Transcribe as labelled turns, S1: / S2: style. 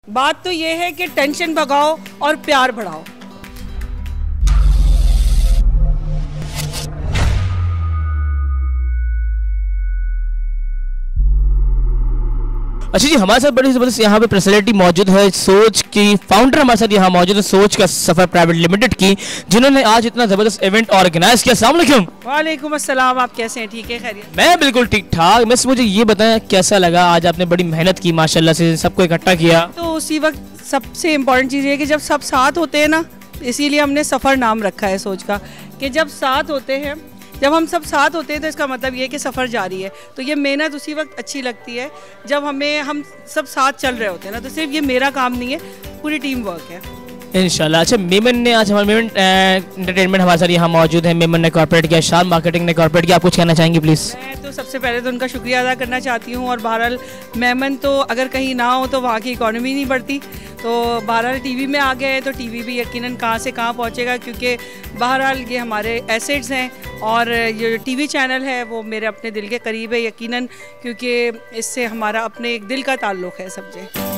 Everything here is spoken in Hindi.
S1: बात तो ये है कि टेंशन भगाओ और प्यार बढ़ाओ।
S2: अच्छा जी, हमारे साथ बड़ी ज़बरदस्त यहाँ पे पर्सनैलिटी मौजूद है, सोच की फाउंडर हमारे साथ यहाँ मौजूद है, सोच का सफ़र प्राइवेट लिमिटेड की, जिन्होंने आज इतना ज़बरदस्त इवेंट ऑर्गेनाइज किया। अस्सलाम वालेकुम।
S1: वालेकुम अस्सलाम, आप कैसे हैं? ठीक है, खैरियत?
S2: मैं बिल्कुल ठीक ठाक। बस मुझे ये बताएं कैसा लगा, आज आपने बड़ी मेहनत की माशाल्लाह से, सबको इकट्ठा किया।
S1: तो उसी वक्त सबसे इम्पोर्टेंट चीज़ ये कि जब सब साथ होते हैं ना, इसीलिए हमने सफ़र नाम रखा है सोच का, कि जब साथ होते हैं, जब हम सब साथ होते हैं तो इसका मतलब ये है कि सफ़र जारी है। तो ये मेहनत उसी वक्त अच्छी लगती है जब हम सब साथ चल रहे होते हैं ना। तो सिर्फ ये मेरा काम नहीं है, पूरी टीम वर्क है
S2: इंशाल्लाह। अच्छा, मेमन ने आज हमारे मेमन एंटरटेनमेंट हमारे साथ यहाँ मौजूद है, मेमन ने कॉर्पोरेट किया, शान मार्केटिंग ने कॉर्पोरेट किया। आप कुछ कहना चाहेंगे प्लीज़?
S1: मैं तो सबसे पहले तो उनका शुक्रिया अदा करना चाहती हूँ, और बहरहाल मेमन तो अगर कहीं ना हो तो वहाँ की इकॉनमी नहीं बढ़ती। तो बहरहाल टीवी में आ गए हैं तो टीवी भी यकीनन कहाँ से कहाँ पहुँचेगा, क्योंकि बहरहाल ये हमारे एसेट्स हैं, और ये टीवी चैनल है वो मेरे अपने दिल के करीब है यकीनन, क्योंकि इससे हमारा अपने एक दिल का ताल्लुक़ है सबसे।